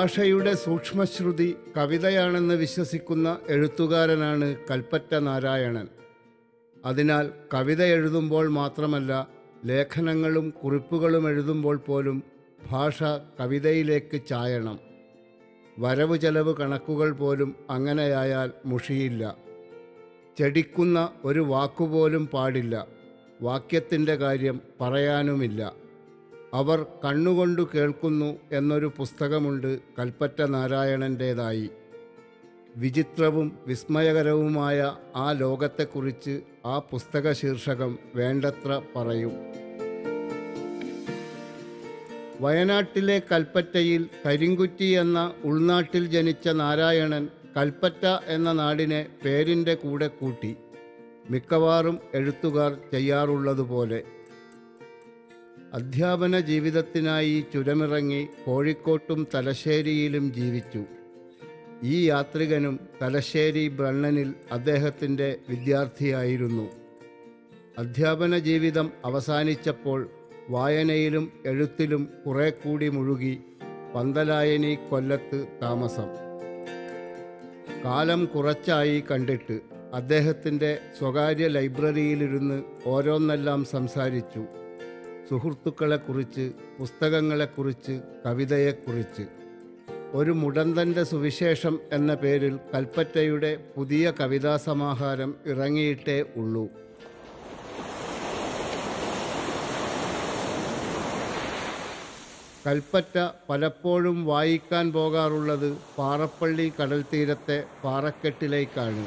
ഭാഷയുടെ സൂക്ഷ്മശ്രുതി കവിതയാണെന്ന് വിശ്വസിക്കുന്ന എഴുത്തുകാരനാണ് കൽപ്പറ്റ നാരായണൻ. അതിനാൽ കവിത എഴുതുമ്പോൾ മാത്രമല്ല, ലേഖനങ്ങളും കുറിപ്പുകളും എഴുതുമ്പോൾ പോലും ഭാഷ കവിതയിലേക്ക് ചായണം. വരവ് ചെലവ് കണക്കുകൾ പോലും അങ്ങനെയായാൽ മുഷിയില്ല. ചെടിക്കുന്ന ഒരു വാക്കുപോലും പാടില്ല. വാക്യത്തിൻ്റെ കാര്യം പറയാനുമില്ല. അവർ കണ്ണുകൊണ്ടു കേൾക്കുന്നു എന്നൊരു പുസ്തകമുണ്ട് കൽപ്പറ്റ നാരായണൻ്റേതായി. വിചിത്രവും വിസ്മയകരവുമായ ആ ലോകത്തെക്കുറിച്ച് ആ പുസ്തക ശീർഷകം വേണ്ടത്ര പറയും. വയനാട്ടിലെ കൽപ്പറ്റയിൽ കരിങ്കുറ്റി എന്ന ഉൾനാട്ടിൽ ജനിച്ച നാരായണൻ കൽപ്പറ്റ എന്ന നാടിനെ പേരിൻ്റെ കൂടെ കൂട്ടി. മിക്കവാറും എഴുത്തുകാർ ചെയ്യാറുള്ളതുപോലെ. അധ്യാപന ജീവിതത്തിനായി ചുരമിറങ്ങി കോഴിക്കോട്ടും തലശ്ശേരിയിലും ജീവിച്ചു. ഈ യാത്രികനും തലശ്ശേരി ബ്രണ്ണനിൽ അദ്ദേഹത്തിൻ്റെ വിദ്യാർത്ഥിയായിരുന്നു. അധ്യാപന ജീവിതം അവസാനിച്ചപ്പോൾ വായനയിലും എഴുത്തിലും കുറെ കൂടി മുഴുകി. പന്തലായനി കൊല്ലത്ത് താമസം. കാലം കുറച്ചായി കണ്ടിട്ട്. അദ്ദേഹത്തിൻ്റെ സ്വകാര്യ ലൈബ്രറിയിലിരുന്ന് ഓരോന്നെല്ലാം സംസാരിച്ചു. സുഹൃത്തുക്കളെക്കുറിച്ച്, പുസ്തകങ്ങളെക്കുറിച്ച്, കവിതയെക്കുറിച്ച്. ഒരു മുടന്തൻ്റെ സുവിശേഷം എന്ന പേരിൽ കൽപ്പറ്റയുടെ പുതിയ കവിതാസമാഹാരം ഇറങ്ങിയിട്ടേ ഉള്ളൂ. കൽപ്പറ്റ പലപ്പോഴും വായിക്കാൻ പോകാറുള്ളത് പാറപ്പള്ളി കടൽത്തീരത്തെ പാറക്കെട്ടിലേക്കാണ്.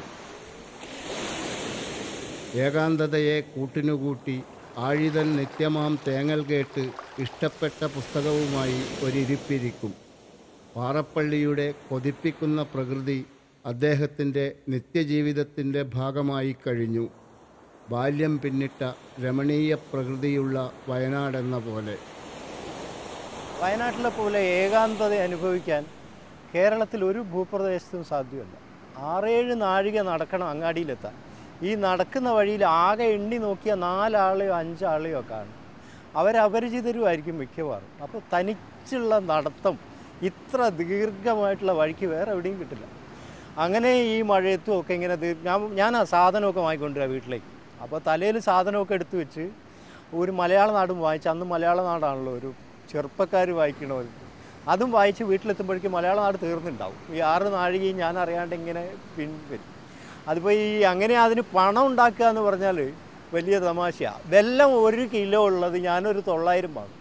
ഏകാന്തതയെ കൂട്ടിനുകൂട്ടി ആഴിതൻ നിത്യമാം തേങ്ങൽ കേട്ട് ഇഷ്ടപ്പെട്ട പുസ്തകവുമായി ഒരിരിപ്പിരിക്കും. പാറപ്പള്ളിയുടെ കൊതിപ്പിക്കുന്ന പ്രകൃതി അദ്ദേഹത്തിൻ്റെ നിത്യജീവിതത്തിൻ്റെ ഭാഗമായി കഴിഞ്ഞു. ബാല്യം പിന്നിട്ട രമണീയ പ്രകൃതിയുള്ള വയനാടെന്ന പോലെ. വയനാട്ടിലെ പോലെ ഏകാന്തത അനുഭവിക്കാൻ കേരളത്തിൽ ഒരു ഭൂപ്രദേശത്തും സാധ്യമല്ല. 6-7 നാഴിക നടക്കണം അങ്ങാടിയിലെത്താൻ. ഈ നടക്കുന്ന വഴിയിൽ ആകെ എണ്ണി നോക്കിയ 4 ആളെയോ 5 ആളെയോ കാണും. അവരപരിചിതരുമായിരിക്കും മിക്കവാറും. അപ്പോൾ തനിച്ചുള്ള നടത്തം ഇത്ര ദീർഘമായിട്ടുള്ള വഴിക്ക് വേറെ എവിടെയും കിട്ടില്ല. അങ്ങനെ ഈ മഴയത്തും ഒക്കെ ഇങ്ങനെ ഞാൻ ആ സാധനമൊക്കെ വാങ്ങിക്കൊണ്ടുവരാം വീട്ടിലേക്ക്. അപ്പോൾ തലയിൽ സാധനമൊക്കെ എടുത്തു വെച്ച് ഒരു മലയാള നാടും വായിച്ച്, അന്ന് മലയാള നാടാണല്ലോ ഒരു ചെറുപ്പക്കാർ വായിക്കണമല്ലോ, അതും വായിച്ച് വീട്ടിലെത്തുമ്പോഴേക്കും മലയാള നാട് തീർന്നുണ്ടാവും. ഈ 6 നാഴികയും ഞാൻ അറിയാണ്ട് ഇങ്ങനെ പിൻവരും. അതിപ്പോൾ ഈ അങ്ങനെ അതിന് പണം ഉണ്ടാക്കുക എന്ന് പറഞ്ഞാൽ വലിയ തമാശയാണ്. വെല്ലം 1 കിലോ ഉള്ളത് ഞാനൊരു 900 വാങ്ങും.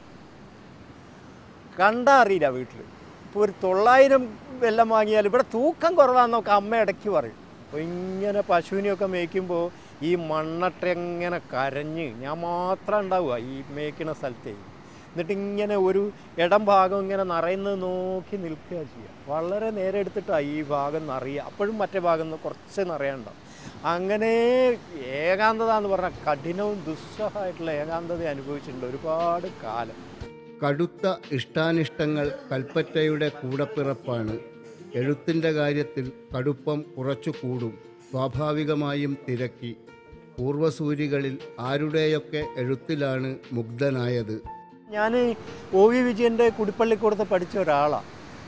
കണ്ടാൽ അറിയില്ല വീട്ടിൽ. ഇപ്പോൾ ഒരു 900 വെല്ലം വാങ്ങിയാൽ ഇവിടെ തൂക്കം കുറവാണെന്നൊക്കെ അമ്മ ഇടയ്ക്ക് പറയും. അപ്പോൾ ഇങ്ങനെ പശുവിനെയൊക്കെ മേയ്ക്കുമ്പോൾ ഈ മണ്ണട്ടെങ്ങനെ കരഞ്ഞ് ഞാൻ മാത്രം ഉണ്ടാവുക ഈ മേയ്ക്കുന്ന സ്ഥലത്തേ. എന്നിട്ട് ഇങ്ങനെ ഒരു ഇടം ഭാഗം ഇങ്ങനെ നിറയുന്നത് നോക്കി നിൽക്കുക ചെയ്യുക. വളരെ നേരെ എടുത്തിട്ടാണ് ഈ ഭാഗം നിറയുക. അപ്പോഴും മറ്റേ ഭാഗം കുറച്ച് നിറയാണ്ടാവും. അങ്ങനെ ഏകാന്തത എന്ന് പറഞ്ഞാൽ കഠിനവും ദുസ്സഹമായിട്ടുള്ള ഏകാന്തത അനുഭവിച്ചിട്ടുണ്ട് ഒരുപാട് കാലം. കടുത്ത ഇഷ്ടാനിഷ്ടങ്ങൾ കൽപ്പറ്റയുടെ കൂടപ്പിറപ്പാണ്. എഴുത്തിൻ്റെ കാര്യത്തിൽ കടുപ്പം കുറച്ചു കൂടും. സ്വാഭാവികമായും തിരക്കി. പൂർവസൂരികളിൽ ആരുടെയൊക്കെ എഴുത്തിലാണ് മുഗ്ധനായത്. ഞാൻ ഒ വി വിജയൻ്റെ കുടിപ്പള്ളിക്കൂടത്ത് പഠിച്ച ഒരാളാണ്.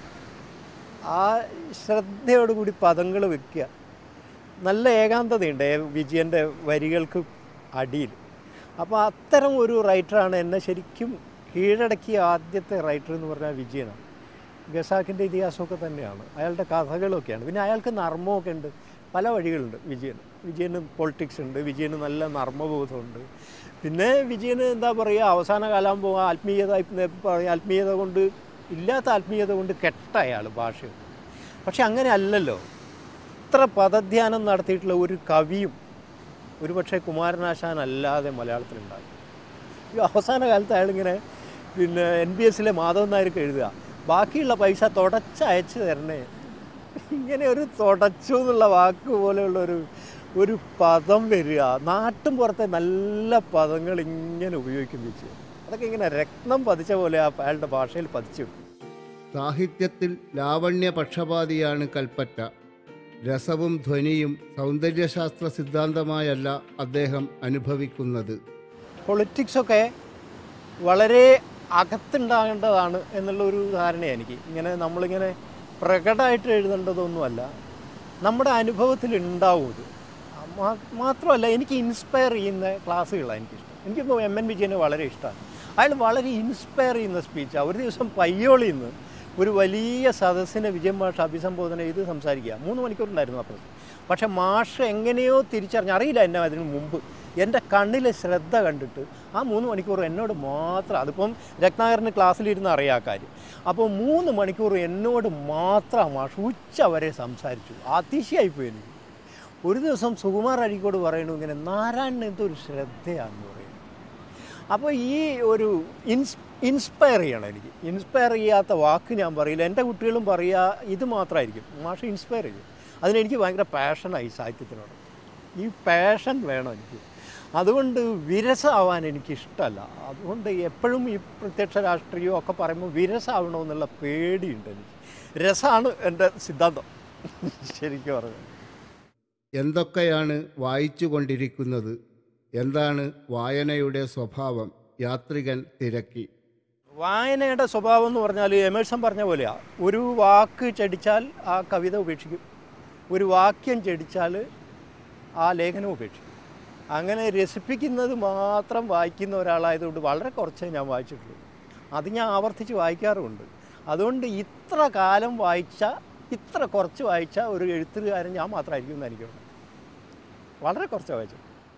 ആ ശ്രദ്ധയോടുകൂടി പദങ്ങൾ വയ്ക്കുക. നല്ല ഏകാന്തതയുണ്ട് വിജയൻ്റെ വരികൾക്ക് അടിയിൽ. അപ്പോൾ അത്തരം ഒരു റൈറ്ററാണ് എന്നെ ശരിക്കും കീഴടക്കിയ ആദ്യത്തെ റൈറ്റർ എന്ന് പറഞ്ഞാൽ വിജയനാണ്. ഖസാക്കിൻ്റെ ഇതിഹാസമൊക്കെ തന്നെയാണ്, അയാളുടെ കഥകളൊക്കെയാണ്. പിന്നെ അയാൾക്ക് നർമ്മമൊക്കെ ഉണ്ട്. പല വഴികളുണ്ട് വിജയന് പൊളിറ്റിക്സ് ഉണ്ട്, വിജയന് നല്ല നർമ്മബോധമുണ്ട്. പിന്നെ വിജയന് എന്താ പറയുക, അവസാന കാലമാകുമ്പോൾ ആത്മീയത കൊണ്ട് ഇല്ലാത്ത ആത്മീയത കൊണ്ട് കെട്ട അയാൾ ഭാഷയും. പക്ഷെ അങ്ങനെ അല്ലല്ലോ. ഇത്ര പദധ്യാനം നടത്തിയിട്ടുള്ള ഒരു കവിയും ഒരുപക്ഷെ കുമാരനാശാൻ അല്ലാതെ മലയാളത്തിലുണ്ടാകും. ഈ അവസാന കാലത്ത് അയാളിങ്ങനെ പിന്നെ NBS മാധവൻ നായർക്ക് എഴുതുക, ബാക്കിയുള്ള പൈസ തുടച്ചയച്ച് തരണേ. ഇങ്ങനെ ഒരു തുടച്ചു എന്നുള്ള വാക്ക് പോലെയുള്ളൊരു പദം വരിക. നാട്ടും പുറത്തെ നല്ല പദങ്ങൾ ഇങ്ങനെ ഉപയോഗിക്കുന്നിച്ച് അതൊക്കെ ഇങ്ങനെ രത്നം പതിച്ച പോലെ അയാളുടെ ഭാഷയിൽ പതിച്ചു. സാഹിത്യത്തിൽ ലാവണ്യപക്ഷപാതിയാണ് കൽപ്പറ്റ. രസവും ധ്വനിയും സൗന്ദര്യശാസ്ത്ര സിദ്ധാന്തമായല്ല അദ്ദേഹം അനുഭവിക്കുന്നത്. പൊളിറ്റിക്സൊക്കെ വളരെ അകത്തുണ്ടാകേണ്ടതാണ് എന്നുള്ളൊരു ധാരണയാണ് എനിക്ക്. ഇങ്ങനെ നമ്മളിങ്ങനെ പ്രകടമായിട്ട് എഴുതേണ്ടതൊന്നുമല്ല, നമ്മുടെ അനുഭവത്തിൽ ഉണ്ടാവും ഇത്. മാത്രമല്ല എനിക്ക് ഇൻസ്പയർ ചെയ്യുന്ന ക്ലാസ്സുകളാണ് എനിക്കിഷ്ടം. എനിക്കിപ്പോൾ MN വിജയനെ വളരെ ഇഷ്ടമാണ്. അയാൾ വളരെ ഇൻസ്പയർ ചെയ്യുന്ന സ്പീച്ചാണ്. ഒരു ദിവസം പയ്യോളിയിൽ നിന്ന് ഒരു വലിയ സദസ്സിനെ വിജയൻ മാഷ് അഭിസംബോധന ചെയ്ത് സംസാരിക്കുക. 3 മണിക്കൂറുണ്ടായിരുന്നു അപ്പോൾ. പക്ഷേ മാഷ് എങ്ങനെയോ തിരിച്ചറിഞ്ഞ്, അറിയില്ല എന്നെ അതിന് മുമ്പ്, എൻ്റെ കണ്ണിലെ ശ്രദ്ധ കണ്ടിട്ട് ആ 3 മണിക്കൂർ എന്നോട് മാത്രം, അതിപ്പം രത്നാകരന് ക്ലാസ്സിലിരുന്ന് അറിയാം ആ കാര്യം. അപ്പോൾ 3 മണിക്കൂർ എന്നോട് മാത്രം മാഷ് ഉച്ച വരെ സംസാരിച്ചു. അതിശയായിപ്പോയി എനിക്ക്. ഒരു ദിവസം സുകുമാർ അഴീക്കോട് പറയണു, ഇങ്ങനെ നാരായണൻ എന്തൊരു ശ്രദ്ധയാണെന്ന് പറയുന്നു. അപ്പോൾ ഈ ഒരു ഇൻസ്പയർ ചെയ്യണം എനിക്ക്. ഇൻസ്പയർ ചെയ്യാത്ത വാക്ക് ഞാൻ പറയില്ല. എൻ്റെ കുട്ടികളും പറയുക ഇത് മാത്രമായിരിക്കും. മാഷ് ഇൻസ്പയർ ചെയ്യും. അതിനെനിക്ക് ഭയങ്കര പാഷനായി സാഹിത്യത്തിനോട്. ഈ പാഷൻ വേണം എനിക്ക്. അതുകൊണ്ട് വിരസമാവാൻ എനിക്കിഷ്ടമല്ല. അതുകൊണ്ട് എപ്പോഴും ഈ പ്രത്യക്ഷ രാഷ്ട്രീയം ഒക്കെ പറയുമ്പോൾ വിരസമാവണമെന്നുള്ള പേടിയുണ്ട് എനിക്ക്. രസമാണ് എൻ്റെ സിദ്ധാന്തം ശരിക്കും പറഞ്ഞത്. എന്തൊക്കെയാണ് വായിച്ചു കൊണ്ടിരിക്കുന്നത്? എന്താണ് വായനയുടെ സ്വഭാവം? യാത്രികൻ തിരക്കി. വായനയുടെ സ്വഭാവം എന്ന് പറഞ്ഞാൽ എമേഴ്സൺ പറഞ്ഞ പോലെയാണ്. ഒരു വാക്ക് ചെടിച്ചാൽ ആ കവിത ഉപേക്ഷിക്കും, ഒരു വാക്യം ചെടിച്ചാൽ ആ ലേഖനം ഉപേക്ഷിക്കും. അങ്ങനെ രസിപ്പിക്കുന്നത് മാത്രം വായിക്കുന്ന ഒരാളായതുകൊണ്ട് വളരെ കുറച്ചേ ഞാൻ വായിച്ചിട്ടുള്ളൂ. അത് ഞാൻ ആവർത്തിച്ച് വായിക്കാറുമുണ്ട്. അതുകൊണ്ട് ഇത്ര കാലം വായിച്ച, ഇത്ര കുറച്ച് വായിച്ച ഒരു എഴുത്തുകാരൻ ഞാൻ മാത്രമായിരിക്കും എന്ന് എനിക്ക് തോന്നുന്നു. വളരെ കുറച്ച് വായിച്ചു.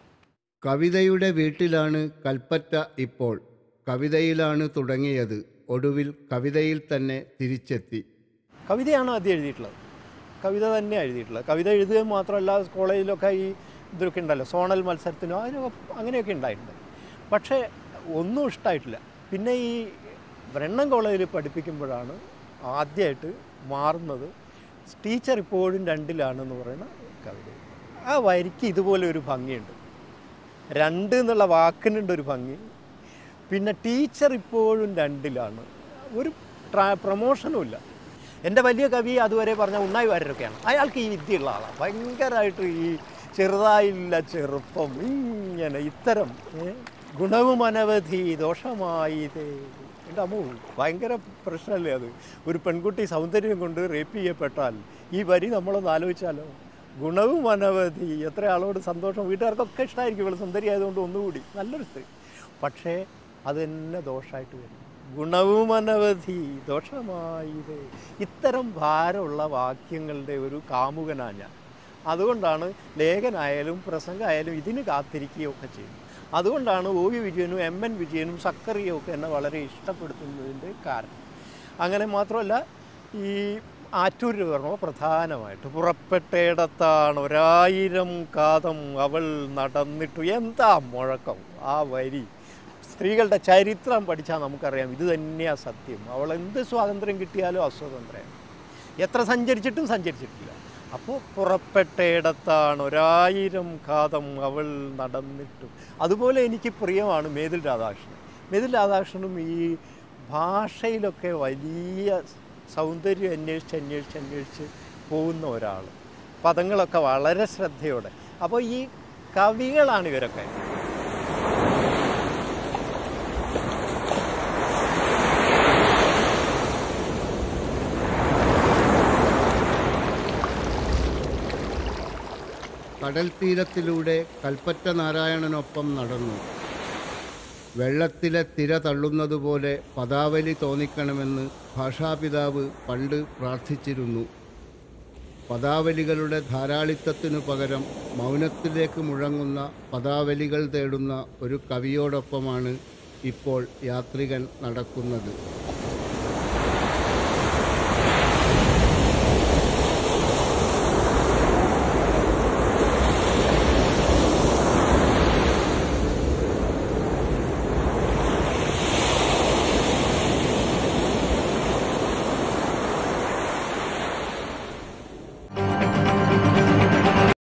കവിതയുടെ വീട്ടിലാണ് കൽപ്പറ്റ ഇപ്പോൾ. കവിതയിലാണ് തുടങ്ങിയത്, ഒടുവിൽ കവിതയിൽ തന്നെ തിരിച്ചെത്തി. കവിതയാണ് ആദ്യം എഴുതിയിട്ടുള്ളത്. കവിത തന്നെ എഴുതിയിട്ടുള്ളത്. കവിത എഴുതുക മാത്രമല്ല, കോളേജിലൊക്കെ ഈ ഇതൊക്കെ ഉണ്ടല്ലോ, സോണൽ മത്സരത്തിനോ അതിനൊക്കെ അങ്ങനെയൊക്കെ ഉണ്ടായിട്ടുണ്ട്. പക്ഷേ ഒന്നും ഇഷ്ടമായിട്ടില്ല. പിന്നെ ഈ ബ്രണ്ണൻ കോളേജിൽ പഠിപ്പിക്കുമ്പോഴാണ് ആദ്യമായിട്ട് മാറുന്നത് ടീച്ചർ ഇപ്പോഴും രണ്ടിലാണെന്ന് പറയുന്ന കവിത. ആ വരിക്ക് ഇതുപോലെ ഒരു ഭംഗിയുണ്ട്. 2 എന്നുള്ള വാക്കിനുണ്ടൊരു ഭംഗി. പിന്നെ ടീച്ചർ ഇപ്പോഴും രണ്ടിലാണ്. ഒരു പ്രമോഷനും ഇല്ല. എൻ്റെ വലിയ കവി അതുവരെ പറഞ്ഞ ഉണ്ണായി വാര്യരൊക്കെയാണ്. അയാൾക്ക് ഈ വിദ്യയുള്ള ആളാണ്. ഭയങ്കരമായിട്ട് ഈ ചെറുതായില്ല ചെറുപ്പം, ഇങ്ങനെ ഇത്തരം ഗുണവും അനവധി ദോഷമായിതേ. എൻ്റെ അമ്മ ഭയങ്കര പ്രശ്നമല്ലേ അത്. ഒരു പെൺകുട്ടി സൗന്ദര്യം കൊണ്ട് റേപ്പ് ചെയ്യപ്പെട്ടാൽ ഈ വരി നമ്മളൊന്ന് ആലോചിച്ചാലോ. ഗുണവും അനവധി, എത്ര ആളോട് സന്തോഷം, വീട്ടുകാർക്കൊക്കെ ഇഷ്ടമായിരിക്കും ഇവൾ സുന്ദരി ആയതുകൊണ്ട് ഒന്നുകൂടി നല്ലൊരു സ്ത്രീ. പക്ഷേ അത് തന്നെ ദോഷമായിട്ട് വരും. ഗുണവും അനവധി ദോഷമായത്. ഇത്തരം ഭാരമുള്ള വാക്യങ്ങളുടെ ഒരു കാമുകനാണ് ഞാൻ. അതുകൊണ്ടാണ് ലേഖനായാലും പ്രസംഗമായാലും ഇതിന് കാത്തിരിക്കുകയൊക്കെ ചെയ്യുന്നത്. അതുകൊണ്ടാണ് OV വിജയനും MN വിജയനും സക്കറിയും ഒക്കെ എന്നെ വളരെ ഇഷ്ടപ്പെടുത്തുന്നതിൻ്റെ കാരണം. അങ്ങനെ മാത്രമല്ല, ഈ ആറ്റൂർ പറഞ്ഞപ്പോൾ പ്രധാനമായിട്ട് പുറപ്പെട്ടയിടത്താണ് 1000 കാതം അവൾ നടന്നിട്ടു. എന്താ മുഴക്കം ആ വരി. സ്ത്രീകളുടെ ചരിത്രം പഠിച്ചാൽ നമുക്കറിയാം ഇത് തന്നെയാണ് സത്യം. അവൾ എന്ത് സ്വാതന്ത്ര്യം കിട്ടിയാലും അസ്വതന്ത്രയാണ്. എത്ര സഞ്ചരിച്ചിട്ടും സഞ്ചരിച്ചിട്ടില്ല. അപ്പോൾ പുറപ്പെട്ടയിടത്താണ് 1000 കാതം അവൾ നടന്നിട്ടും. അതുപോലെ എനിക്ക് പ്രിയമാണ് മേതിൽ രാധാകൃഷ്ണൻ. മേതിൽ രാധാകൃഷ്ണനും ഈ ഭാഷയിലൊക്കെ വലിയ സൗന്ദര്യം അന്വേഷിച്ച് പോകുന്ന ഒരാൾ. പദങ്ങളൊക്കെ വളരെ ശ്രദ്ധയോടെ. അപ്പോൾ ഈ കവികളാണ് ഇവരൊക്കെ. കടൽ തീരത്തിലൂടെ കൽപ്പറ്റ നാരായണനൊപ്പം നടന്നു. വെള്ളത്തിലെ തിര തള്ളുന്നതുപോലെ പദാവലി തോന്നിക്കണമെന്ന് ഭാഷാപിതാവ് പണ്ട് പ്രാർത്ഥിച്ചിരുന്നു. പദാവലികളുടെ ധാരാളിത്തത്തിനു പകരം മൗനത്തിലേക്ക് മുഴങ്ങുന്ന പദാവലികൾ തേടുന്ന ഒരു കവിയോടൊപ്പമാണ് ഇപ്പോൾ യാത്രികൻ നടക്കുന്നത്.